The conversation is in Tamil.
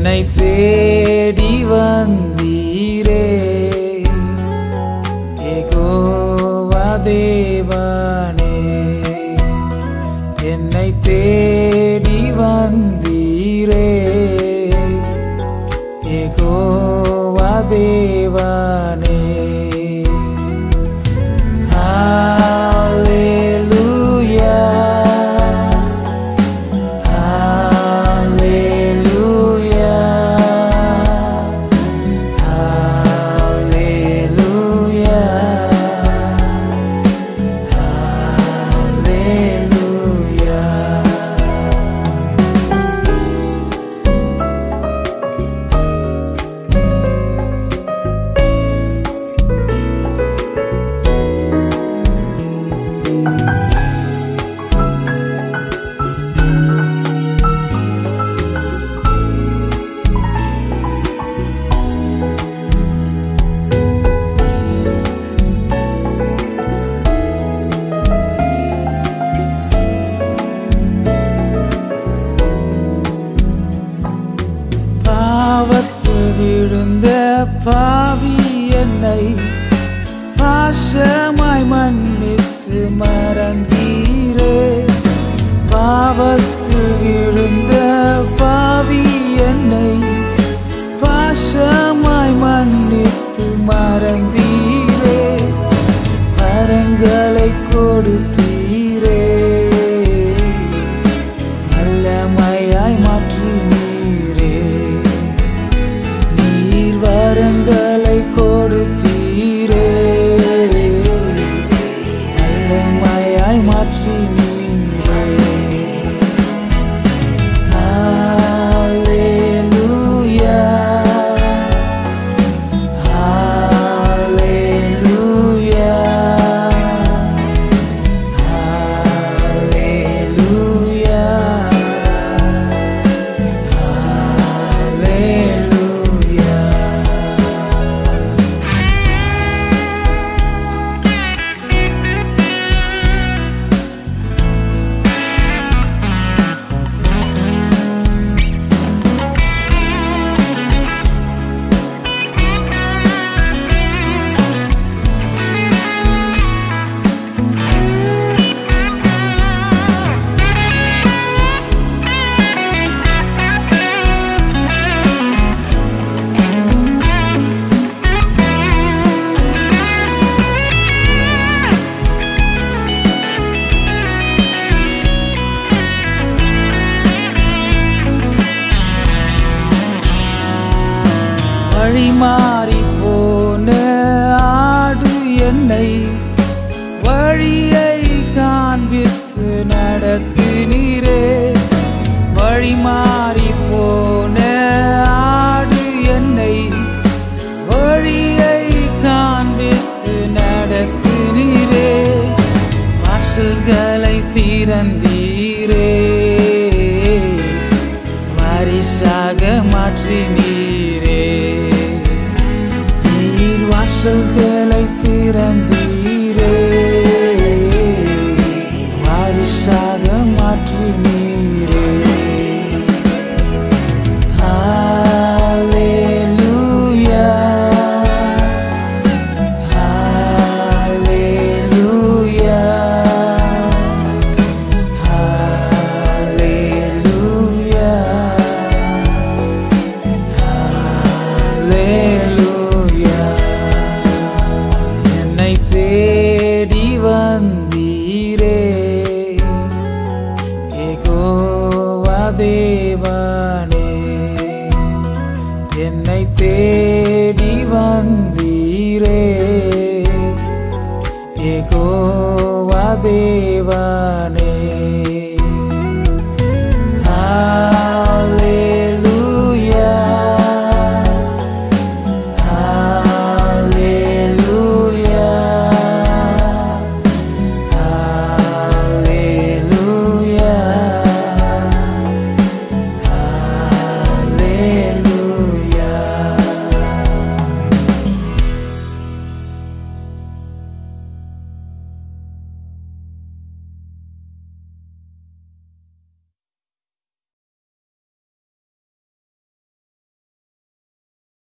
என்னை தேடி வந்தீரே யெகோவா தேவனே, என்னை தேடி வந்தீரே யெகோவா தேவனே. விழுந்த பாவி என்னை பாசமாய் மன்னித்து மறந்தீரே. பாவத்தில் விழுந்த பாவி என்னை பாசமாய் மன்னித்து மறந்தீரே. வரங்களை கொடுத்தீரே, வல்லமையாய் மாற்றினீரே. வரங்களை கொடுத்தீரே, வல்லமையாய் மாற்றினீரே. ஹல்லேலூயா, ஹல்லேலூயா, ஹல்லேலூயா, ஹல்லேலூயா. வழி மாறி போன ஆடு என்னை வழியை காண்பித்து நடத்தினீரே. வழி மாறி போன ஆடு என்னை வழியை காண்பித்து நடத்தினீரே. வாசல்களை திறந்தீரே, வாரிசாக மாற்றினீரே. வாசல்களை திறந்தீரே, வாரிசாக மாற்றினீரே. ஹல்லேலூயா, ஹல்லேலூயா, ஹல்லேலூயா, ஹல்லேலூயா. என்னை தேடி வந்தீரே யெகோவா தேவனே, என்னை தேடி வந்தீரே யெகோவா தேவனே.